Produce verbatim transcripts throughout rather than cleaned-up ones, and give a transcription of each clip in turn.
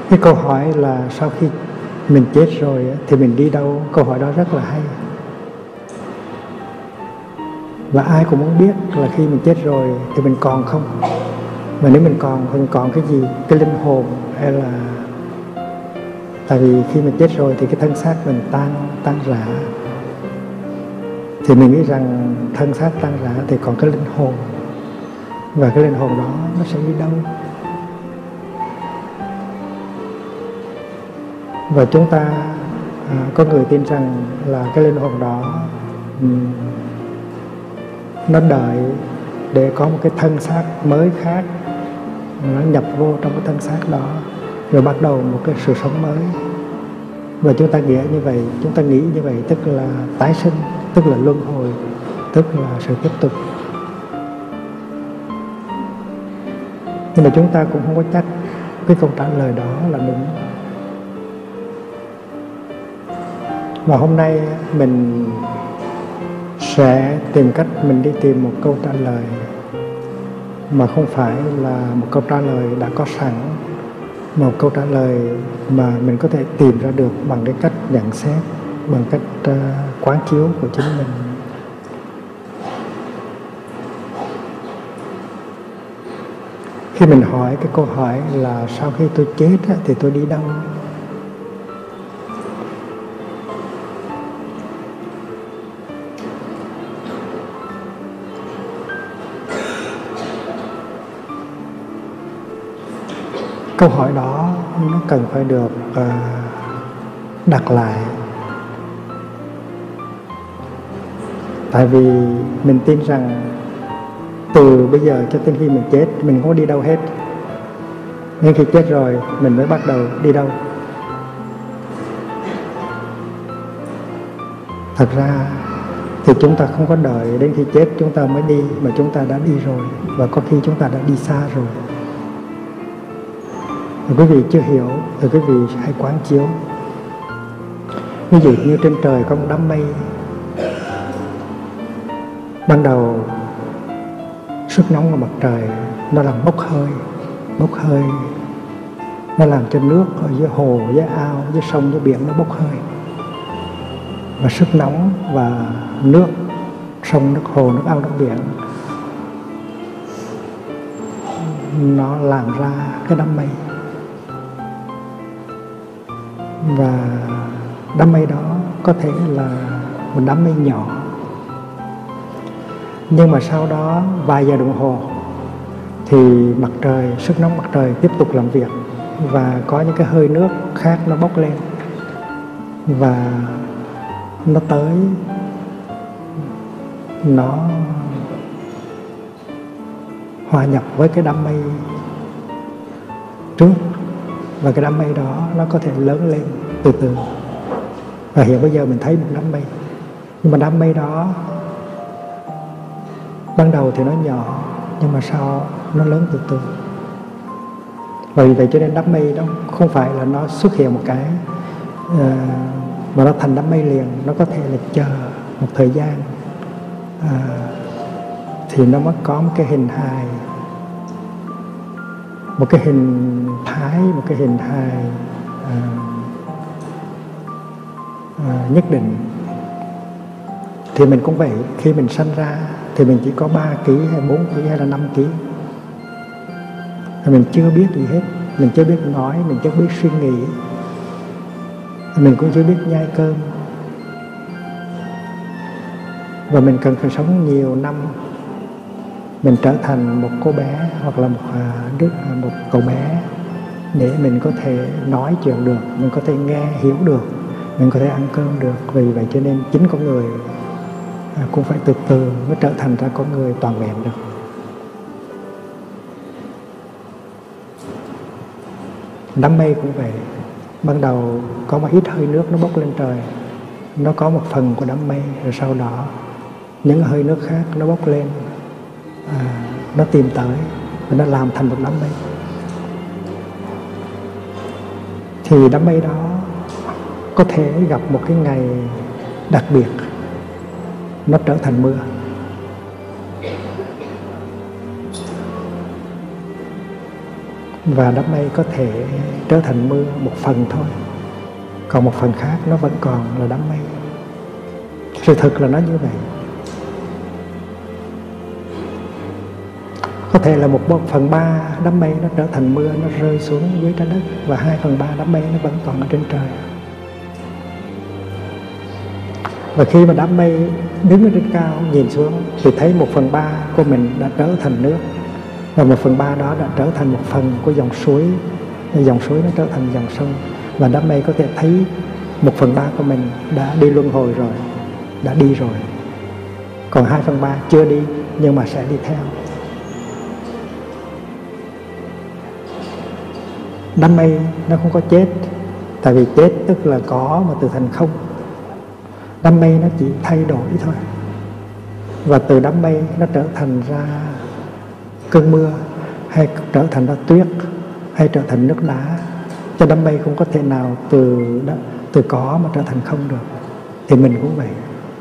Cái câu hỏi là sau khi mình chết rồi thì mình đi đâu, câu hỏi đó rất là hay. Và ai cũng muốn biết là khi mình chết rồi thì mình còn không. Và nếu mình còn thì mình còn cái gì? Cái linh hồn hay là... Tại vì khi mình chết rồi thì cái thân xác mình tan, tan rã. Thì mình nghĩ rằng thân xác tan rã thì còn cái linh hồn. Và cái linh hồn đó nó sẽ đi đâu? Và chúng ta à, có người tin rằng là cái linh hồn đó um, nó đợi để có một cái thân xác mới khác, nó nhập vô trong cái thân xác đó rồi bắt đầu một cái sự sống mới. Và chúng ta nghĩ như vậy, chúng ta nghĩ như vậy tức là tái sinh, tức là luân hồi, tức là sự tiếp tục. Nhưng mà chúng ta cũng không có chắc cái câu trả lời đó là đúng. Và hôm nay mình sẽ tìm cách mình đi tìm một câu trả lời mà không phải là một câu trả lời đã có sẵn, một câu trả lời mà mình có thể tìm ra được bằng cái cách nhận xét, bằng cách uh, quán chiếu của chính mình. Khi mình hỏi cái câu hỏi là sau khi tôi chết thì tôi đi đâu? Câu hỏi đó nó cần phải được uh, đặt lại. Tại vì mình tin rằng từ bây giờ cho đến khi mình chết mình không có đi đâu hết. Nhưng khi chết rồi mình mới bắt đầu đi đâu. Thật ra thì chúng ta không có đợi đến khi chết chúng ta mới đi, mà chúng ta đã đi rồi. Và có khi chúng ta đã đi xa rồi. Và quý vị chưa hiểu thì quý vị hãy quán chiếu. Ví dụ như trên trời có một đám mây. Ban đầu sức nóng của mặt trời nó làm bốc hơi, bốc hơi, nó làm cho nước ở dưới hồ, dưới ao, dưới sông, dưới biển nó bốc hơi. Và sức nóng và nước sông, nước hồ, nước ao, nước biển nó làm ra cái đám mây. Và đám mây đó có thể là một đám mây nhỏ. Nhưng mà sau đó vài giờ đồng hồ thì mặt trời, sức nóng mặt trời tiếp tục làm việc. Và có những cái hơi nước khác nó bốc lên. Và nó tới, nó hòa nhập với cái đám mây trước. Và cái đám mây đó nó có thể lớn lên từ từ. Và hiện bây giờ mình thấy một đám mây. Nhưng mà đám mây đó ban đầu thì nó nhỏ, nhưng mà sau nó lớn từ từ. Và vì vậy cho nên đám mây đó không phải là nó xuất hiện một cái uh, mà nó thành đám mây liền. Nó có thể là chờ một thời gian uh, thì nó mới có một cái hình hài, một cái hình thái, một cái hình hài uh, uh, nhất định. Thì mình cũng vậy, khi mình sanh ra thì mình chỉ có ba ký hay bốn ký hay là năm ký. Mình chưa biết gì hết, mình chưa biết nói, mình chưa biết suy nghĩ, mình cũng chưa biết nhai cơm. Và mình cần phải sống nhiều năm, mình trở thành một cô bé hoặc là một đứa, một cậu bé để mình có thể nói chuyện được, mình có thể nghe hiểu được, mình có thể ăn cơm được. Vì vậy cho nên chính con người cũng phải từ từ mới trở thành ra con người toàn vẹn được. Đám mây cũng vậy. Ban đầu có một ít hơi nước nó bốc lên trời, nó có một phần của đám mây. Rồi sau đó những hơi nước khác nó bốc lên, à, nó tìm tới và nó làm thành một đám mây. Thì đám mây đó có thể gặp một cái ngày đặc biệt, nó trở thành mưa. và đám mây có thể trở thành mưa một phần thôi, còn một phần khác nó vẫn còn là đám mây. Sự thực là nó như vậy. Có thể là một phần ba đám mây nó trở thành mưa, nó rơi xuống dưới trái đất, và hai phần ba đám mây nó vẫn còn ở trên trời. Và khi mà đám mây đứng ở trên cao nhìn xuống thì thấy một phần ba của mình đã trở thành nước, và một phần ba đó đã trở thành một phần của dòng suối, dòng suối nó trở thành dòng sông. Và đám mây có thể thấy một phần ba của mình đã đi luân hồi rồi, đã đi rồi, còn hai phần ba chưa đi nhưng mà sẽ đi theo. Đám mây nó không có chết, tại vì chết tức là có mà từ thành không. Đám mây nó chỉ thay đổi thôi, và từ đám mây nó trở thành ra cơn mưa, hay trở thành ra tuyết, hay trở thành nước đá. Cho đám mây không có thể nào từ từ có mà trở thành không được. Thì mình cũng vậy.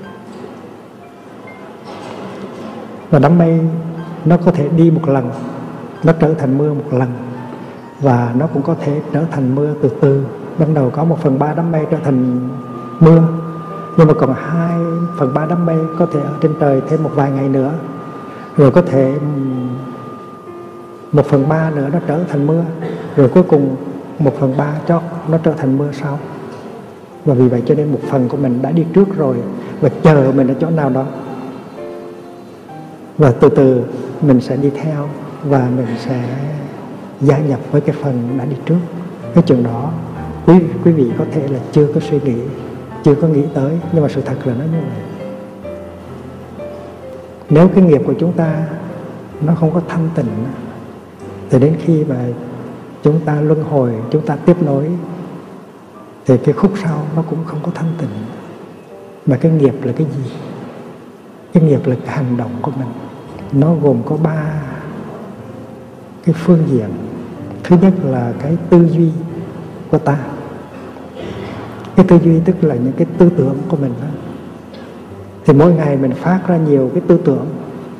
Và đám mây nó có thể đi một lần, nó trở thành mưa một lần, và nó cũng có thể trở thành mưa từ từ. Ban đầu có một phần ba đám mây trở thành mưa, nhưng mà còn hai phần ba đám mây có thể ở trên trời thêm một vài ngày nữa, rồi có thể một phần ba nữa nó trở thành mưa, rồi cuối cùng một phần ba chót nó trở thành mưa sau. Và vì vậy cho nên một phần của mình đã đi trước rồi, và chờ mình ở chỗ nào đó, và từ từ mình sẽ đi theo, và mình sẽ gia nhập với cái phần đã đi trước. Cái chuyện đó quý, quý vị có thể là chưa có suy nghĩ, chưa có nghĩ tới, nhưng mà sự thật là nó như vậy. Nếu cái nghiệp của chúng ta nó không có thanh tịnh, thì đến khi mà chúng ta luân hồi, chúng ta tiếp nối, thì cái khúc sau nó cũng không có thanh tịnh. Mà cái nghiệp là cái gì? Cái nghiệp là cái hành động của mình. Nó gồm có ba cái phương diện. Thứ nhất là cái tư duy của ta. Cái tư duy tức là những cái tư tưởng của mình đó. Thì mỗi ngày mình phát ra nhiều cái tư tưởng,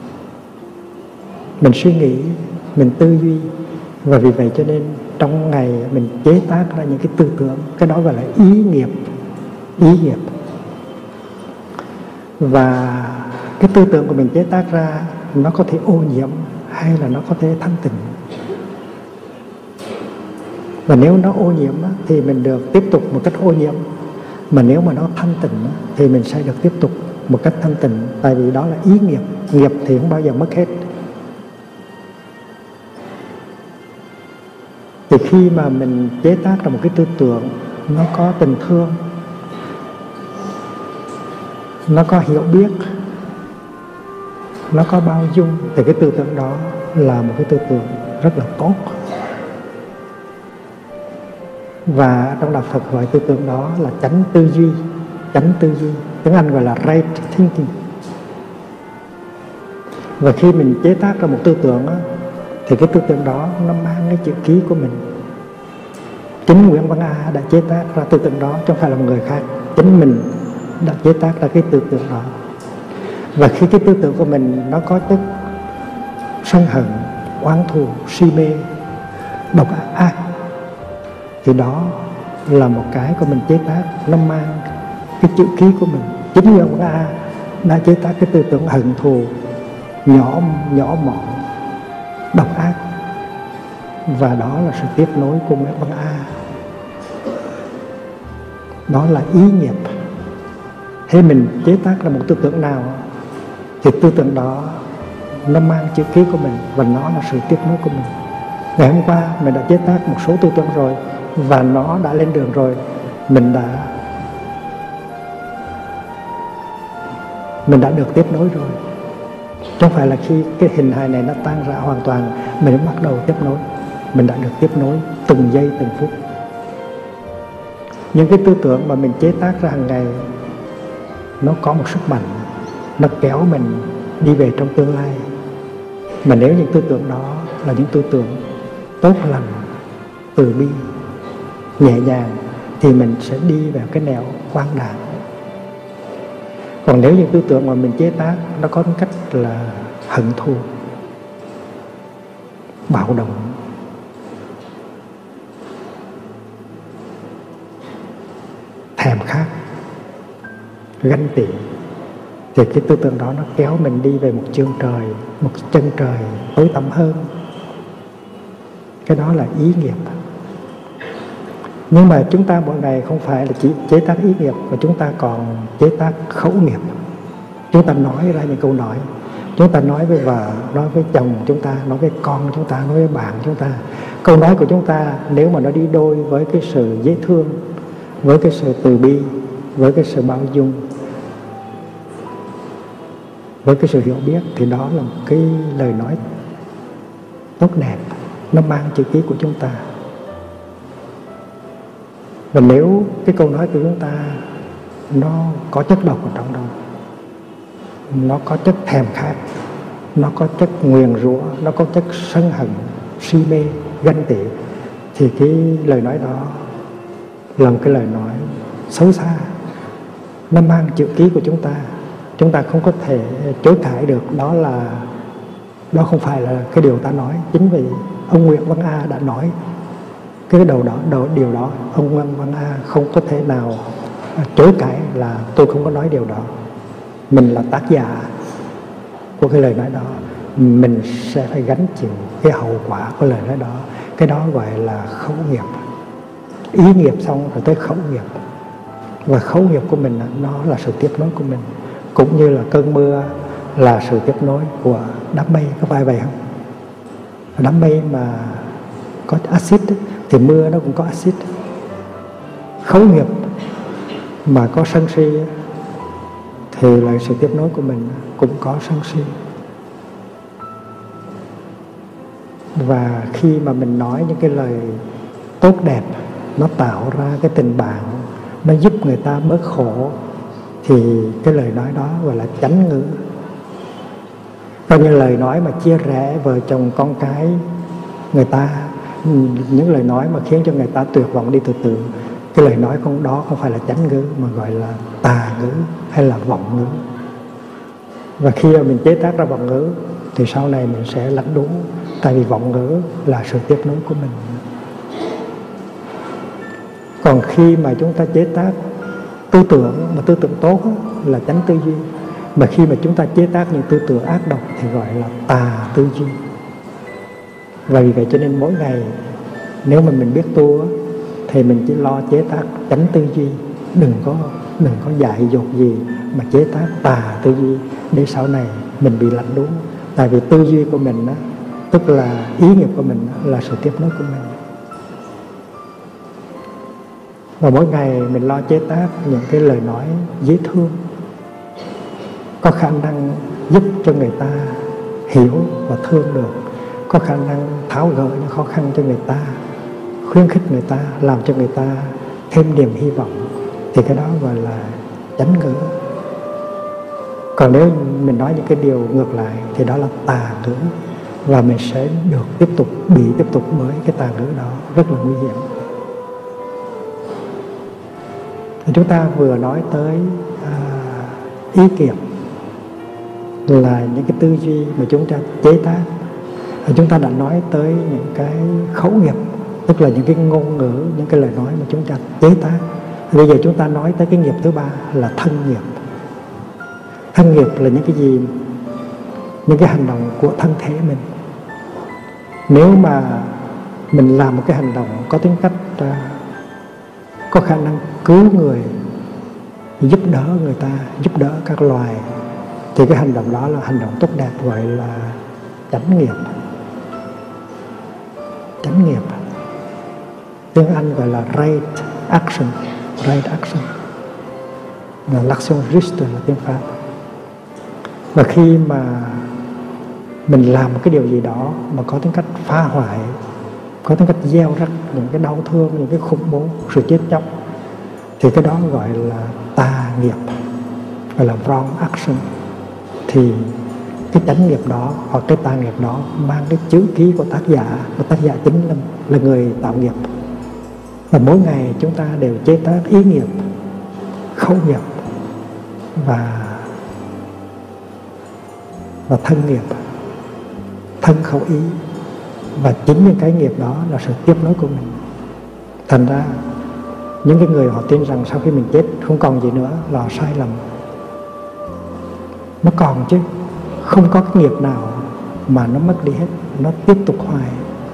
mình suy nghĩ, mình tư duy, và vì vậy cho nên trong ngày mình chế tác ra những cái tư tưởng. Cái đó gọi là ý nghiệp. Ý nghiệp. Và cái tư tưởng của mình chế tác ra nó có thể ô nhiễm hay là nó có thể thanh tịnh. Và nếu nó ô nhiễm thì mình được tiếp tục một cách ô nhiễm, mà nếu mà nó thanh tịnh thì mình sẽ được tiếp tục một cách thanh tịnh. Tại vì đó là ý nghiệp. Nghiệp thì không bao giờ mất hết. Thì khi mà mình chế tác ra một cái tư tưởng nó có tình thương, nó có hiểu biết, nó có bao dung, thì cái tư tưởng đó là một cái tư tưởng rất là tốt. Và trong đạo Phật gọi tư tưởng đó là chánh tư duy. Chánh tư duy, tiếng Anh gọi là right thinking. Và khi mình chế tác ra một tư tưởng đó, thì cái tư tưởng đó nó mang cái chữ ký của mình. Chính Nguyễn Văn A đã chế tác ra tư tưởng đó, chứ không phải là một người khác. Chính mình đã chế tác ra cái tư tưởng đó. Và khi cái tư tưởng của mình nó có chất sân hận, oán thù, si mê, độc ác, thì đó là một cái của mình chế tác, nó mang cái chữ ký của mình. Chính Nguyễn Văn A đã chế tác cái tư tưởng hận thù, nhỏ nhỏ mọn, độc ác, và đó là sự tiếp nối của Nguyễn Văn A. Đó là ý nghiệp. Thế mình chế tác ra một tư tưởng nào thì tư tưởng đó nó mang chữ ký của mình, và nó là sự tiếp nối của mình. Ngày hôm qua mình đã chế tác một số tư tưởng rồi, và nó đã lên đường rồi. Mình đã Mình đã được tiếp nối rồi. Không phải là khi cái hình hài này nó tan ra hoàn toàn mình mới bắt đầu tiếp nối. Mình đã được tiếp nối từng giây từng phút. Những cái tư tưởng mà mình chế tác ra hàng ngày nó có một sức mạnh, nó kéo mình đi về trong tương lai. Mà nếu những tư tưởng đó là những tư tưởng tốt lành, từ bi, nhẹ nhàng, thì mình sẽ đi vào cái nẻo quang đàng. Còn nếu những tư tưởng mà mình chế tác nó có tính cách là hận thù, bạo động, thèm khát, ganh tị, thì cái tư tưởng đó nó kéo mình đi về một chương trời, một chân trời tối tăm hơn. Cái đó là ý nghiệp. Nhưng mà chúng ta mỗi ngày không phải là chỉ chế tác ý nghiệp, mà chúng ta còn chế tác khẩu nghiệp. Chúng ta nói ra những câu nói, chúng ta nói với vợ, nói với chồng chúng ta, nói với con chúng ta, nói với bạn chúng ta. Câu nói của chúng ta nếu mà nó đi đôi với cái sự dễ thương, với cái sự từ bi, với cái sự bao dung, với cái sự hiểu biết, thì đó là một cái lời nói tốt đẹp, nó mang chữ ký của chúng ta. Và nếu cái câu nói của chúng ta nó có chất độc ở trong đó, nó có chất thèm khát, nó có chất nguyền rủa, nó có chất sân hận, si mê, ganh tị, thì cái lời nói đó là một cái lời nói xấu xa, nó mang chữ ký của chúng ta. Chúng ta không có thể chối cãi được, đó là đó không phải là cái điều ta nói. Chính vì ông Nguyễn Văn A đã nói cái đầu đó, đầu điều đó, ông Nguyễn Văn A không có thể nào chối cãi là tôi không có nói điều đó. Mình là tác giả của cái lời nói đó, mình sẽ phải gánh chịu cái hậu quả của lời nói đó. Cái đó gọi là khẩu nghiệp. Ý nghiệp xong rồi tới khẩu nghiệp. Và khẩu nghiệp của mình nó là sự tiếp nối của mình, cũng như là cơn mưa là sự tiếp nối của đám mây. Có phải vậy không? Đám mây mà có axit thì mưa nó cũng có axit. Khẩu nghiệp mà có sân si thì là sự tiếp nối của mình cũng có sân si. Và khi mà mình nói những cái lời tốt đẹp, nó tạo ra cái tình bạn, nó giúp người ta bớt khổ, thì cái lời nói đó gọi là chánh ngữ. Coi như lời nói mà chia rẽ vợ chồng con cái người ta, những lời nói mà khiến cho người ta tuyệt vọng đi từ từ, cái lời nói không đó không phải là chánh ngữ mà gọi là tà ngữ hay là vọng ngữ. Và khi mà mình chế tác ra vọng ngữ thì sau này mình sẽ lãnh đúng, tại vì vọng ngữ là sự tiếp nối của mình. Còn khi mà chúng ta chế tác tư tưởng, mà tư tưởng tốt là chánh tư duy, mà khi mà chúng ta chế tác những tư tưởng ác độc thì gọi là tà tư duy. Và vì vậy cho nên mỗi ngày nếu mà mình biết tu thì mình chỉ lo chế tác chánh tư duy, đừng có đừng có dại dột gì mà chế tác tà tư duy, để sau này mình bị lãnh đúng. Tại vì tư duy của mình đó, tức là ý nghiệp của mình đó, là sự tiếp nối của mình. Và mỗi ngày mình lo chế tác những cái lời nói dễ thương, có khả năng giúp cho người ta hiểu và thương được, có khả năng tháo gỡ những khó khăn cho người ta, khuyến khích người ta, làm cho người ta thêm niềm hy vọng, thì cái đó gọi là chánh ngữ. Còn nếu mình nói những cái điều ngược lại thì đó là tà ngữ, và mình sẽ được tiếp tục bị tiếp tục bởi cái tà ngữ đó, rất là nguy hiểm. Thì chúng ta vừa nói tới à, ý kiệm là những cái tư duy mà chúng ta chế tác. Và chúng ta đã nói tới những cái khẩu nghiệp, tức là những cái ngôn ngữ, những cái lời nói mà chúng ta chế tác. Bây giờ chúng ta nói tới cái nghiệp thứ ba là thân nghiệp. Thân nghiệp là những cái gì? Những cái hành động của thân thể mình. Nếu mà mình làm một cái hành động có tính cách uh, có khả năng cứu người, giúp đỡ người ta, giúp đỡ các loài, thì cái hành động đó là hành động tốt đẹp, gọi là chánh nghiệp. Chánh nghiệp tiếng Anh gọi là right action. Right action là l'action juste là tiếng Pháp. Và khi mà mình làm một cái điều gì đó mà có tính cách phá hoại, có tính cách gieo rắc những cái đau thương, những cái khủng bố, sự chết chóc, thì cái đó gọi là tà nghiệp, gọi là wrong action. Thì cái chánh nghiệp đó hoặc cái tà nghiệp đó mang cái chữ ký của tác giả, và tác giả chính là, là người tạo nghiệp. Và mỗi ngày chúng ta đều chế tác ý nghiệp, khẩu nghiệp và và thân nghiệp, thân khẩu ý. Và chính những cái nghiệp đó là sự tiếp nối của mình. Thành ra Những cái người họ tin rằng sau khi mình chết không còn gì nữa là họ sai lầm. Nó còn chứ, không có cái nghiệp nào mà nó mất đi hết, nó tiếp tục hoài.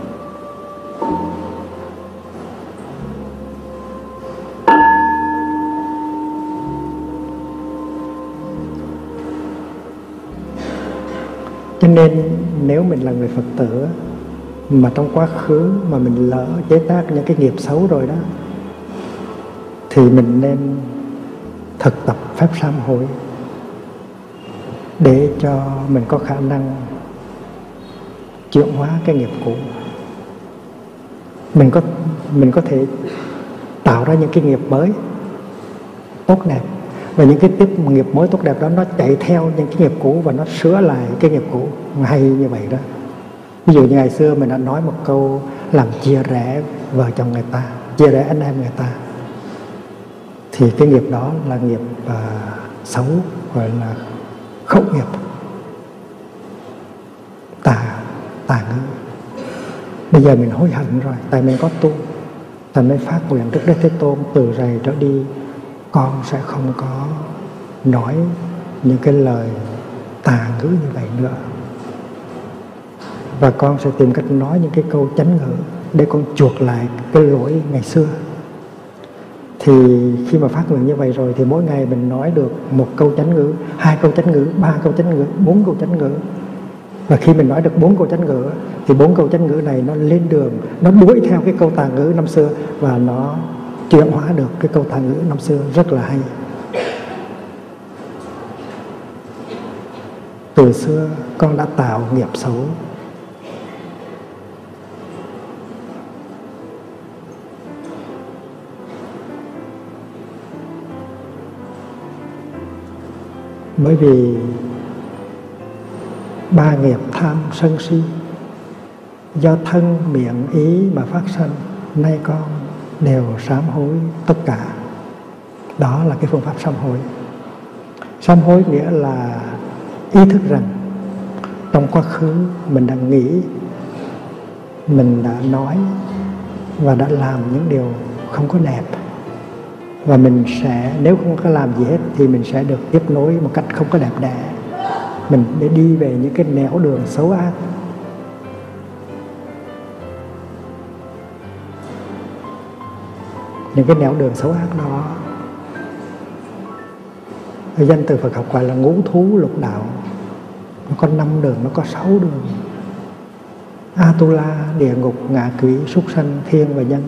Cho nên nếu mình là người Phật tử mà trong quá khứ mà mình lỡ chế tác những cái nghiệp xấu rồi đó, thì mình nên thực tập pháp sám hối để cho mình có khả năng chuyển hóa cái nghiệp cũ. Mình có mình có thể tạo ra những cái nghiệp mới tốt đẹp, và những cái tiếp nghiệp mới tốt đẹp đó nó chạy theo những cái nghiệp cũ và nó sửa lại cái nghiệp cũ, hay như vậy đó. Ví dụ như ngày xưa mình đã nói một câu làm chia rẽ vợ chồng người ta, chia rẽ anh em người ta, thì cái nghiệp đó là nghiệp uh, xấu, gọi là khẩu nghiệp, tà tà ngữ. Bây giờ mình hối hận rồi, tại mình có tu, tại mới phát nguyện trước Đức Thế Tôn từ rày trở đi con sẽ không có nói những cái lời tà ngữ như vậy nữa, và con sẽ tìm cách nói những cái câu chánh ngữ để con chuộc lại cái lỗi ngày xưa. Thì khi mà phát nguyện như vậy rồi thì mỗi ngày mình nói được một câu chánh ngữ, hai câu chánh ngữ, ba câu chánh ngữ, bốn câu chánh ngữ. Và khi mình nói được bốn câu chánh ngữ thì bốn câu chánh ngữ này nó lên đường, nó đuổi theo cái câu tà ngữ năm xưa, và nó chuyển hóa được cái câu tà ngữ năm xưa, rất là hay. Từ xưa con đã tạo nghiệp xấu, bởi vì ba nghiệp tham sân si do thân miệng ý mà phát sanh, nay con đều sám hối tất cả. Đó là cái phương pháp sám hối. Sám hối nghĩa là ý thức rằng trong quá khứ mình đã nghĩ, mình đã nói và đã làm những điều không có đẹp, và mình sẽ, nếu không có làm gì hết thì mình sẽ được tiếp nối một cách không có đẹp đẽ, mình để đi về những cái nẻo đường xấu ác. Những cái nẻo đường xấu ác đó, danh từ Phật học gọi là ngũ thú lục đạo. Nó có năm đường, nó có sáu đường: Atula, địa ngục, ngạ quỷ, súc sanh, thiên và nhân.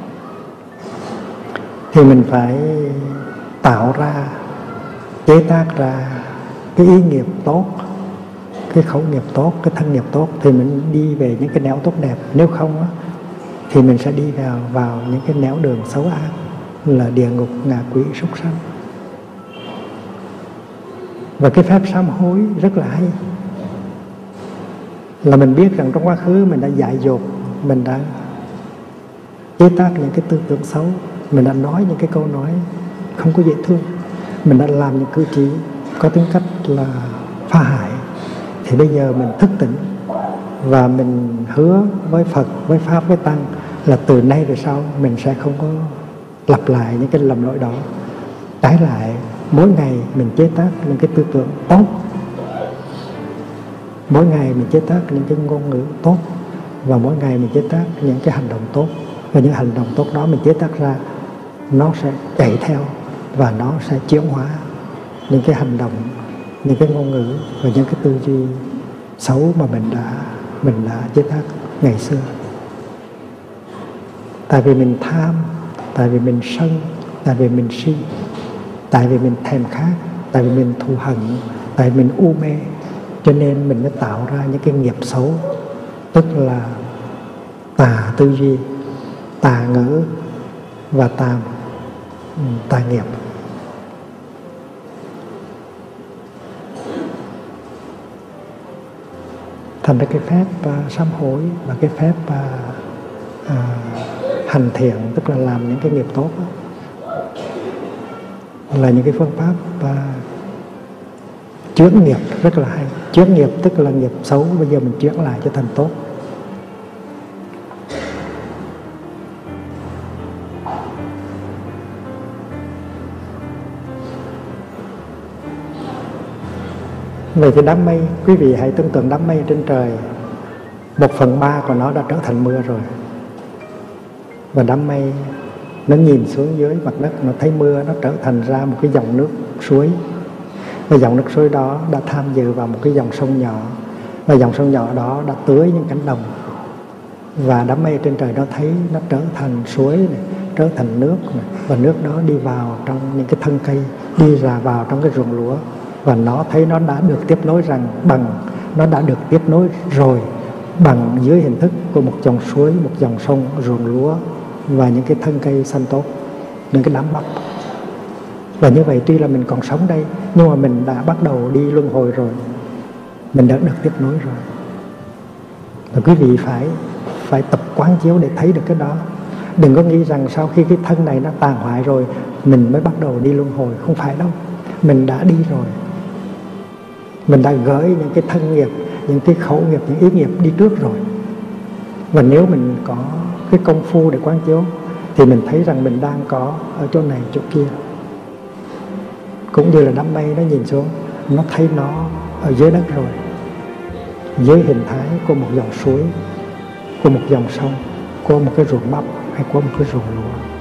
Thì mình phải tạo ra, chế tác ra cái ý nghiệp tốt, cái khẩu nghiệp tốt, cái thân nghiệp tốt, thì mình đi về những cái nẻo tốt đẹp. Nếu không á, thì mình sẽ đi vào vào những cái nẻo đường xấu ác, là địa ngục, ngạ quỷ, súc sanh. Và cái phép sám hối rất là hay, là mình biết rằng trong quá khứ mình đã dại dột, mình đã chế tác những cái tư tưởng xấu, mình đã nói những cái câu nói không có dễ thương, mình đã làm những cử chỉ có tính cách là phá hại. Thì bây giờ mình thức tỉnh và mình hứa với Phật, với Pháp, với Tăng là từ nay về sau mình sẽ không có lặp lại những cái lầm lỗi đó. Trái lại, mỗi ngày mình chế tác những cái tư tưởng tốt, mỗi ngày mình chế tác những cái ngôn ngữ tốt, và mỗi ngày mình chế tác những cái hành động tốt. Và những hành động tốt đó mình chế tác ra, nó sẽ chạy theo và nó sẽ chuyển hóa những cái hành động, những cái ngôn ngữ và những cái tư duy xấu mà mình đã mình đã chế tác ngày xưa. Tại vì mình tham, tại vì mình sân, tại vì mình si, tại vì mình thèm khát, tại vì mình thù hận, tại vì mình u mê, cho nên mình mới tạo ra những cái nghiệp xấu, tức là tà tư duy, tà ngữ và tà tà nghiệp. Thành ra cái phép uh, sám hối và cái phép uh, uh, hành thiện, tức là làm những cái nghiệp tốt đó, là những cái phương pháp uh, chuyển nghiệp rất là hay. Chuyển nghiệp tức là nghiệp xấu bây giờ mình chuyển lại cho thành tốt. Vậy thì đám mây, quý vị hãy tưởng tượng đám mây trên trời, một phần ba của nó đã trở thành mưa rồi. Và đám mây nó nhìn xuống dưới mặt đất, nó thấy mưa, nó trở thành ra một cái dòng nước suối. Và dòng nước suối đó đã tham dự vào một cái dòng sông nhỏ, và dòng sông nhỏ đó đã tưới những cánh đồng. Và đám mây trên trời nó thấy nó trở thành suối này, trở thành nước này, và nước đó đi vào trong những cái thân cây, đi ra vào trong cái ruộng lúa. Và nó thấy nó đã được tiếp nối rằng bằng nó đã được tiếp nối rồi bằng dưới hình thức của một dòng suối, một dòng sông, ruộng lúa và những cái thân cây xanh tốt, những cái đám bắp. Và như vậy tuy là mình còn sống đây, nhưng mà mình đã bắt đầu đi luân hồi rồi, mình đã được tiếp nối rồi. Và quý vị phải phải tập quán chiếu để thấy được cái đó. Đừng có nghĩ rằng sau khi cái thân này nó tàn hoại rồi mình mới bắt đầu đi luân hồi. Không phải đâu, mình đã đi rồi. Mình đã gửi những cái thân nghiệp, những cái khẩu nghiệp, những ý nghiệp đi trước rồi. Và nếu mình có cái công phu để quán chiếu thì mình thấy rằng mình đang có ở chỗ này, chỗ kia. Cũng như là đám mây nó nhìn xuống, nó thấy nó ở dưới đất rồi, dưới hình thái của một dòng suối, của một dòng sông, của một cái ruộng bắp hay của một cái ruộng lúa.